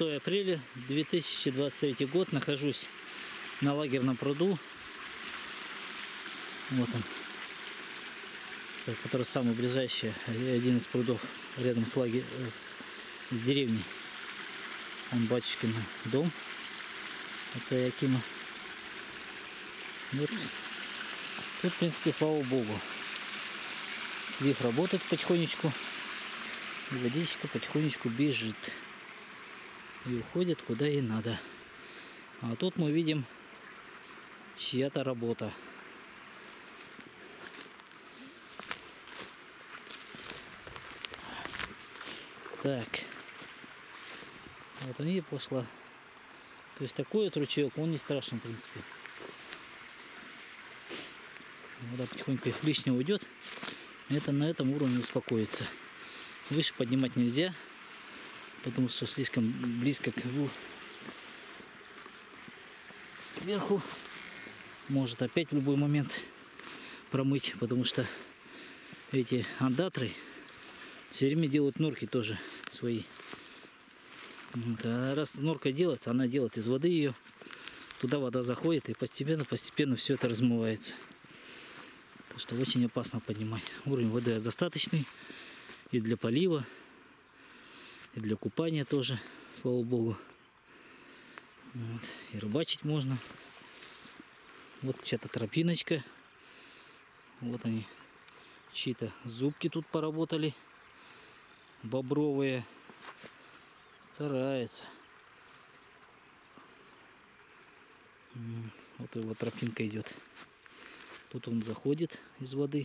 6 апреля 2023 год. Нахожусь на лагерном пруду. Вот он, который самый ближайший, один из прудов рядом с деревней. Он батюшкин дом отца Якима. Вот. Тут, в принципе, слава Богу, слив работает потихонечку, и водичка потихонечку бежит и уходит куда ей надо. А тут мы видим чья-то работа. Так, вот они пошла. То есть такой вот ручеек, он не страшен, в принципе. Вода потихоньку лишнего уйдет. Это на этом уровне успокоится. Выше поднимать нельзя, потому что слишком близко к верху. Может опять в любой момент промыть, потому что эти андатры все время делают норки тоже свои. Вот. А раз норка делается, она делает из воды ее. Туда вода заходит, и постепенно все это размывается. Так что очень опасно поднимать. Уровень воды достаточный и для полива, и для купания тоже, слава Богу. Вот. И рыбачить можно. Вот чья-то тропиночка. Вот они. Чьи-то зубки тут поработали. Бобровые. Старается. Вот его тропинка идет. Тут он заходит из воды.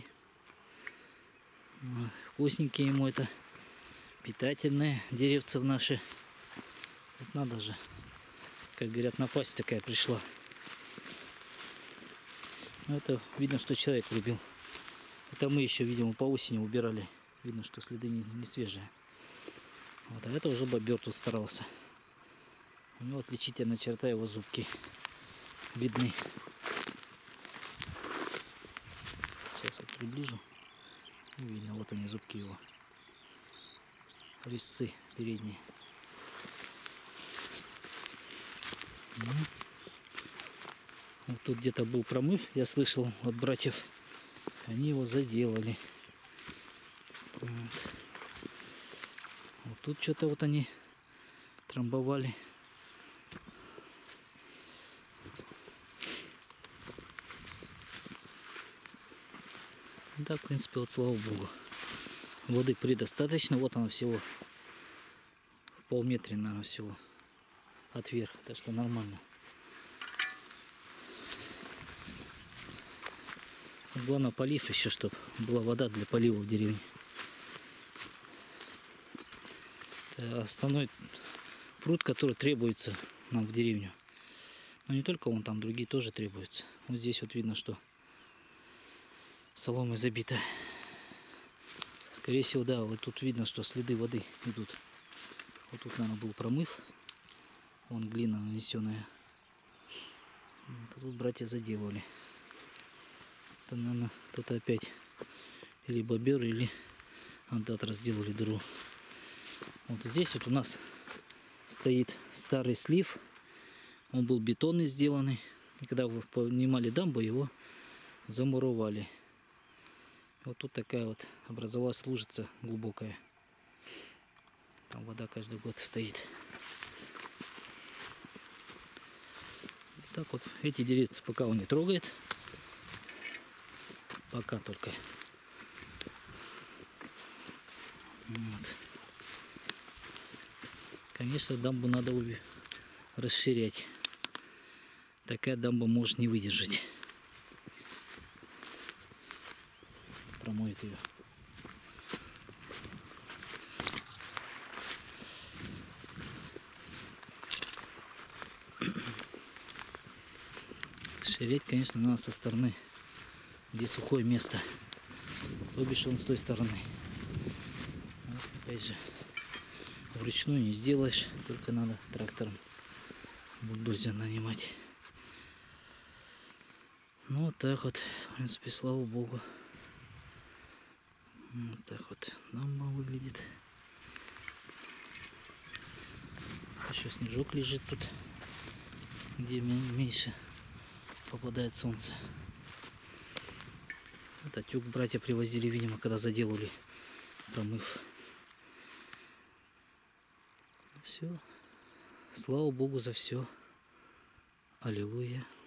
Вот. Вкусненькие ему это. Питательные деревца наши. Вот надо же. Как говорят, напасть такая пришла. Это видно, что человек любил. Это мы еще, видимо, по осени убирали. Видно, что следы не свежие. Вот, а это уже бобер тут старался. У него отличительная черта, его зубки видны. Сейчас вот приближу. И видно, вот они, зубки его. Резцы передние. Вот тут где-то был промыв, я слышал от братьев. Они его заделали. Вот тут что-то вот они трамбовали. Да, в принципе, вот слава Богу. Воды предостаточно. Вот она всего полметра, наверное, всего от верха. Так что нормально. Главное, полив еще, чтобы была вода для полива в деревне. Это основной пруд, который требуется нам в деревню. Но не только он, там другие тоже требуются. Вот здесь вот видно, что соломой забито. Скорее всего, да, вот тут видно, что следы воды идут. Вот тут, наверное, был промыв. Вон глина нанесенная. Вот тут братья заделали. Это, наверное, кто-то опять или бобер, или андатра сделали дыру. Вот здесь вот у нас стоит старый слив. Он был бетонный сделанный. И когда вы поднимали дамбу, его замуровали. Вот тут такая вот образовалась лужица глубокая. Там вода каждый год стоит. Так вот, эти деревья пока он не трогает. Пока только. Вот. Конечно, дамбу надо расширять. Такая дамба может не выдержать. Промоет ее. Расширять, конечно, надо со стороны, где сухое место. То бишь он с той стороны. Вот, опять же, вручную не сделаешь, только надо трактором бульдозер нанимать. Ну вот так вот, в принципе, слава Богу. Вот так вот дамба выглядит. Еще снежок лежит тут, где меньше попадает солнце. Это тюк братья привозили, видимо, когда заделали, промыв. Все. Слава Богу за все. Аллилуйя.